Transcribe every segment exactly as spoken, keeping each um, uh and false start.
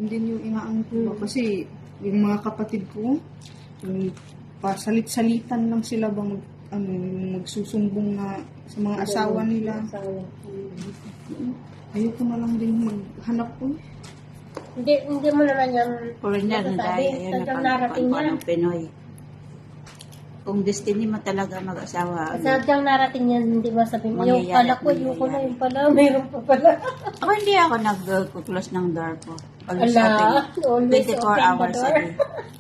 Din yung inaang ko. Kasi yung mga kapatid ko, yung pasalit-salitan lang sila ba mag, ano, magsusumbong na sa mga asawa nila. Ayoko na lang din maghanap ko. Hindi, hindi mo naman yung Foreigner na dahil ayun na pang ng Pinoy. Kung destiny mo talaga mag-asawa. Sadyang narating yan, hindi ba sabihin mo, yung Mangyayari pala at ko, yung ko na, mangyayari. yung pala, mayroon pa pala. Ako hindi ako nag-close ng door ko. Always Ala, open. always twenty-four open the hours a door. day.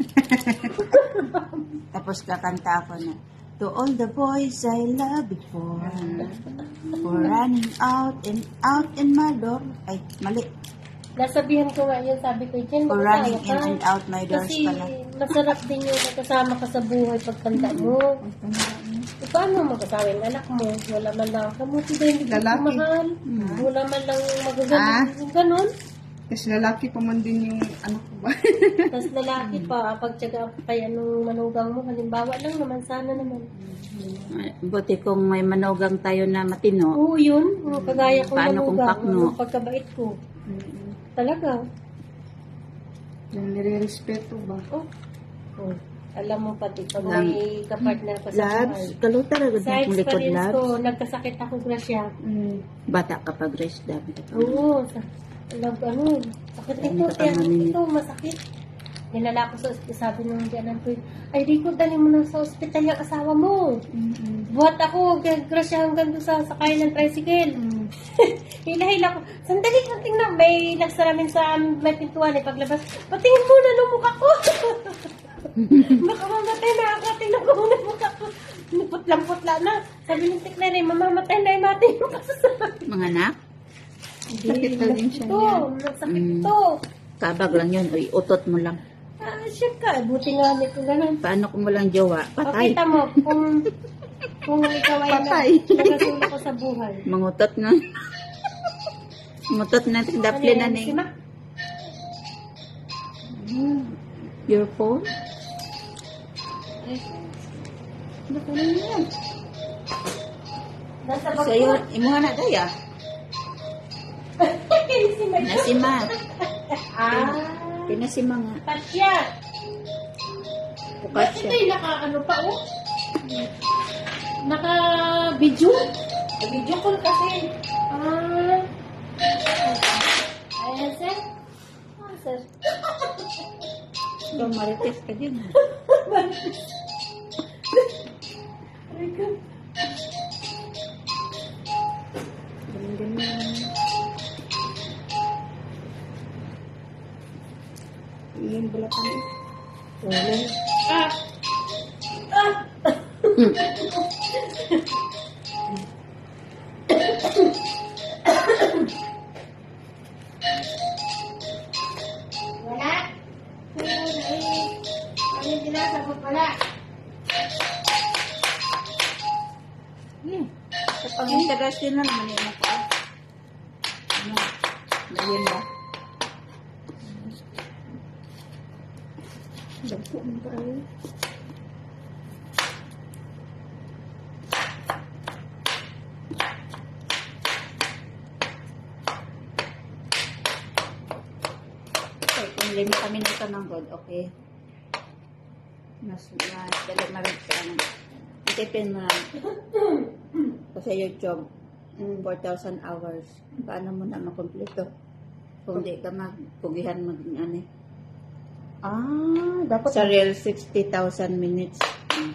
Tapos kakanta ako na, to all the boys I love before, for running out and out in my door. Ay, mali. Nasabihan ko nga yun, sabi ko, Jen, For mag-asawa running in ka. and out my doors Kasi pala. masarap din yung kasama ka sa buhay pagkanta mo. E, paano mag-asawa yung anak mo? Wala man lang kamuti din, hindi ka Lalaki. mahal. Wala man lang magaganon. Ah. Ganon. Kasi lalaki pa man din yung anak ko ba? Tapos lalaki pa, pagtsaga kaya nung manugang mo, halimbawa lang naman, sana naman. Buti kung may manugang tayo na matino. Oo, yun. Oo, kagaya kong Paano kung manugang, pakno? ang pagkabait ko. Talaga. Yung nire-respeto ba? Oh. Oh. Alam mo pati, pag Lam- may kapartner ka sa Labs, buhay. kaluta na Sa gud akong likod experience labs. ko, nagkasakit ako grasya. Mm. Bata kapag rest dab. Oo, sa, lag, ano, sakit Ay, ito, hindi ka tiyan, tamamin. ito, masakit. Nilala ko sa ospital, sabi nung diyanan ko, ay Rico, dali mo na sa ospital yung asawa mo. Mm-mm. Buhat ako, grasya hanggang doon sa sakay ng tricycle. Mm. Hila-hila ko, sandali ko tingnan, may nagsaramin sa may pintuan, eh, paglabas, patingin muna ng mukha ko. Baka mamatay na ako, tingnan ko muna ng mukha ko. Putlang-putla na. Sabi ng tiknere, mamamatay na yung natin yung kasasabi. Mga anak, Sakit na din siya Ito, niya. nasakit Mm. to. kabag lang yun. Uy, utot mo lang. Ah, shit ka, buti nga nito ganun. Paano kung walang jowa? Patay. Pakita mo, kung, kung ikaw ay Patay. nagasulo ko sa buhay. Mangutot nga. Mangutot na dapli na Ano yan, ni. si Mac? Your phone? Naku na yan. Nasa bag Sa'yo, ko. imuha na daya. si Mac. Nasima. Ah, Pinasima nga. Tasya. Bukat Ba't siya. ito'y naka ano pa, oh? Naka-video? Video call kasi. Ah. Ayan, sir. Ah, sir. So, marites ka din. Aray ko. Ganun-ganun. Iyan balatan eh. Wala. Ah! Ah! Wala. Ano yung sinasagot? Wala. Yeah. Sa pag-interest yun lang naman yun ako. Ano? Ngayon ba? Dagpo mo pa eh. Okay, kung lima kami nito ng God, okay. Mas, mas, dali marit ka ano. Itipin mo lang. Kasi YouTube, mm, four thousand hours. Paano mo na makompleto? Kung di ka magpugihan mag, ano eh. Ah, dapat Sa real, sixty thousand minutes. Mm.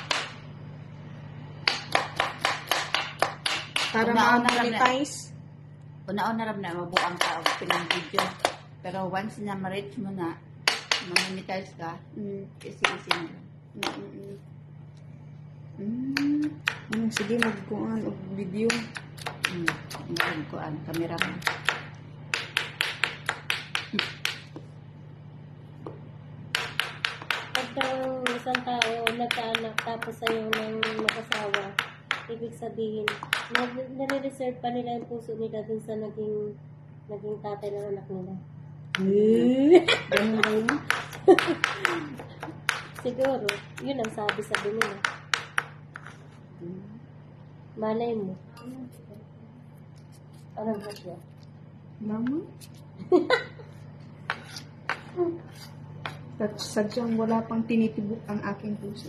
para Una-una lang na- ma-monetize. Una-una ram na, mabuang ka o pinang video. Pero once na ma-reach mo na, ma-monetize ka, Mm. easy-easy na. Mm. Mm. Mm. Sige, magkuhan og video. Hmm, ang ko ang camera mo. Pag ang isang tao nagkaanak tapos ayaw ng mag-asawa, ibig sabihin, nag- nare-reserve pa nila yung puso nila dun sa naging naging tatay ng anak nila. Ganun ba yun? Siguro, yun ang sabi-sabi nila. Malay mo. Ano ba siya? Mama? At sadyang wala pang tinitibok ang aking puso.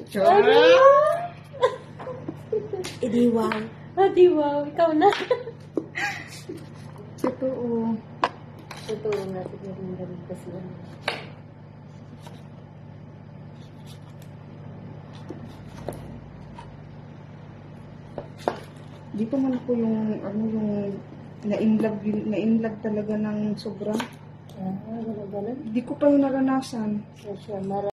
Idi wow. Ah, di wow. Ikaw na. Totoo. Totoo nga. Siguro yung ganun kasi yan. Dito man po yung, ano, yung na-inlove, na-inlove talaga ng sobra. Ah, ganun, ganun. Hindi ko pa yung naranasan. Siya, siya,